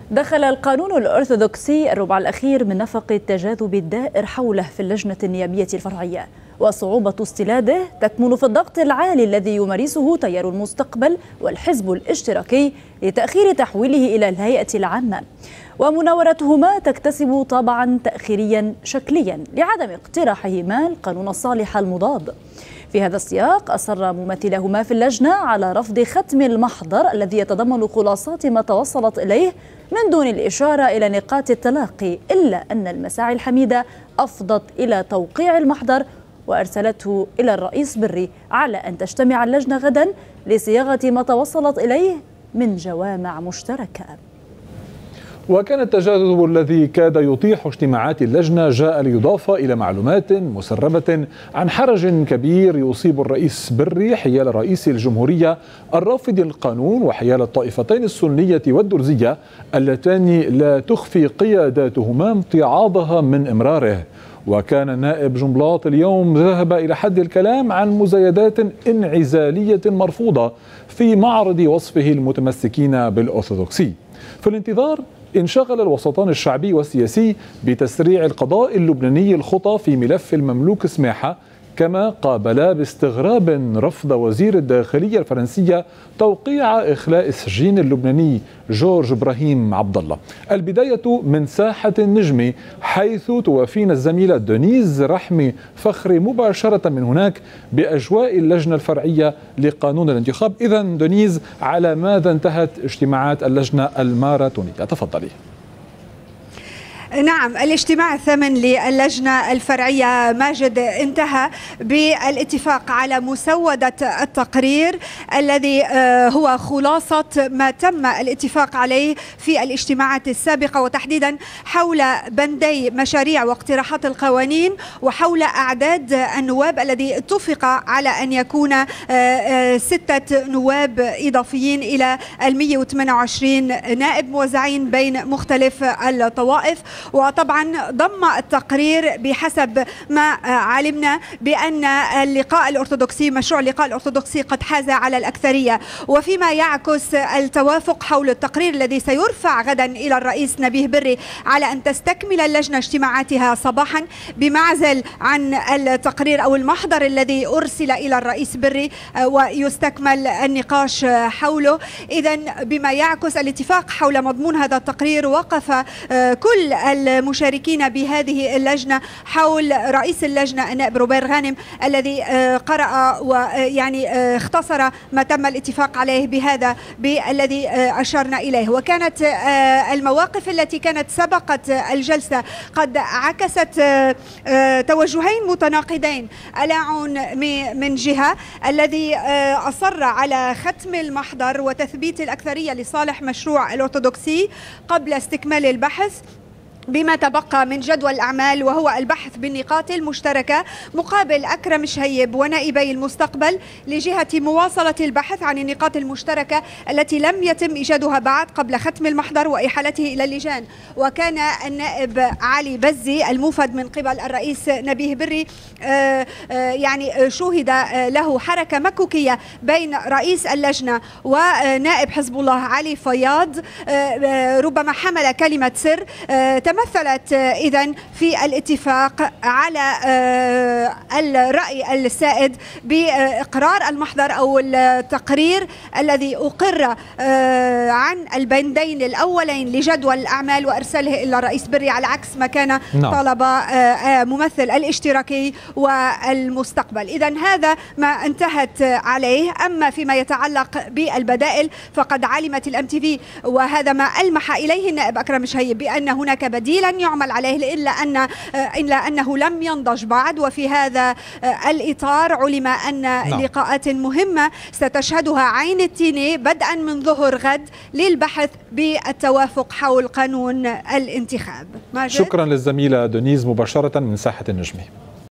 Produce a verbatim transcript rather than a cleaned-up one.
دخل القانون الأرثوذكسي الربع الأخير من نفق التجاذب الدائر حوله في اللجنة النيابية الفرعية، وصعوبة استلاده تكمن في الضغط العالي الذي يمارسه تيار المستقبل والحزب الاشتراكي لتأخير تحويله إلى الهيئة العامة، ومناورتهما تكتسب طابعا تأخيريا شكليا لعدم اقتراحهما القانون الصالح المضاد. في هذا السياق أصر ممثلهما في اللجنة على رفض ختم المحضر الذي يتضمن خلاصات ما توصلت إليه من دون الإشارة إلى نقاط التلاقي، إلا أن المساعي الحميدة أفضت إلى توقيع المحضر وأرسلته إلى الرئيس بري على أن تجتمع اللجنة غدا لصياغة ما توصلت إليه من جوامع مشتركة. وكان التجاذب الذي كاد يطيح اجتماعات اللجنة جاء ليضاف إلى معلومات مسربة عن حرج كبير يصيب الرئيس بري حيال رئيس الجمهورية الرافض القانون وحيال الطائفتين السنية والدرزية اللتان لا تخفي قياداتهما امتعاضها من إمراره. وكان النائب جنبلاط اليوم ذهب إلى حد الكلام عن مزايدات انعزالية مرفوضة في معرض وصفه المتمسكين بالأرثوذكسي. في الانتظار انشغل الوسطان الشعبي والسياسي بتسريع القضاء اللبناني الخطى في ملف المملوك سماحة، كما قابلا باستغراب رفض وزير الداخلية الفرنسية توقيع إخلاء السجين اللبناني جورج إبراهيم عبد الله. البداية من ساحة النجمة، حيث توافينا الزميلة دونيز رحمي فخري مباشرة من هناك بأجواء اللجنة الفرعية لقانون الانتخاب. إذن دونيز، على ماذا انتهت اجتماعات اللجنة الماراثونية؟ تفضلي. نعم، الاجتماع الثامن للجنة الفرعية ماجد انتهى بالاتفاق على مسودة التقرير الذي هو خلاصة ما تم الاتفاق عليه في الاجتماعات السابقة، وتحديدا حول بندي مشاريع واقتراحات القوانين وحول أعداد النواب الذي اتفق على أن يكون ستة نواب إضافيين إلى المئة وثمانية وعشرين نائب موزعين بين مختلف الطوائف. وطبعا ضم التقرير بحسب ما علمنا بأن اللقاء الأرثوذكسي مشروع اللقاء الأرثوذكسي قد حاز على الأكثرية، وفيما يعكس التوافق حول التقرير الذي سيرفع غدا إلى الرئيس نبيه بري على أن تستكمل اللجنة اجتماعاتها صباحا بمعزل عن التقرير أو المحضر الذي أرسل إلى الرئيس بري ويستكمل النقاش حوله. إذن بما يعكس الاتفاق حول مضمون هذا التقرير، وقف كل المشاركين بهذه اللجنة حول رئيس اللجنة النائب روبير غانم الذي قرأ ويعني اختصر ما تم الاتفاق عليه بهذا بالذي أشرنا إليه. وكانت المواقف التي كانت سبقت الجلسة قد عكست توجهين متناقضين. ألاعون من جهة الذي أصر على ختم المحضر وتثبيت الأكثرية لصالح مشروع الأرثوذكسي قبل استكمال البحث بما تبقى من جدول الأعمال، وهو البحث بالنقاط المشتركة، مقابل أكرم شهيب ونائبي المستقبل لجهة مواصلة البحث عن النقاط المشتركة التي لم يتم إيجادها بعد قبل ختم المحضر وإحالته إلى اللجان. وكان النائب علي بزي الموفد من قبل الرئيس نبيه بري يعني شوهد له حركة مكوكية بين رئيس اللجنة ونائب حزب الله علي فياض، ربما حمل كلمة سر تمثلت إذن في الاتفاق على الرأي السائد بإقرار المحضر أو التقرير الذي أقر عن البندين الأولين لجدول الأعمال وأرسله إلى الرئيس بري، على عكس ما كان طلب ممثل الاشتراكي والمستقبل. إذن هذا ما انتهت عليه. أما فيما يتعلق بالبدائل فقد علمت الام تي في، وهذا ما ألمح إليه النائب أكرم شهيب، بأن هناك بديلا يعمل عليه إلا أن إلا أنه لم ينضج بعد. وفي هذا الإطار علم أن نعم. لقاءات مهمة ستشهدها عين التيني بدءا من ظهر غد للبحث بالتوافق حول قانون الانتخاب. شكرا للزميلة دونيز مباشرة من ساحة النجمة.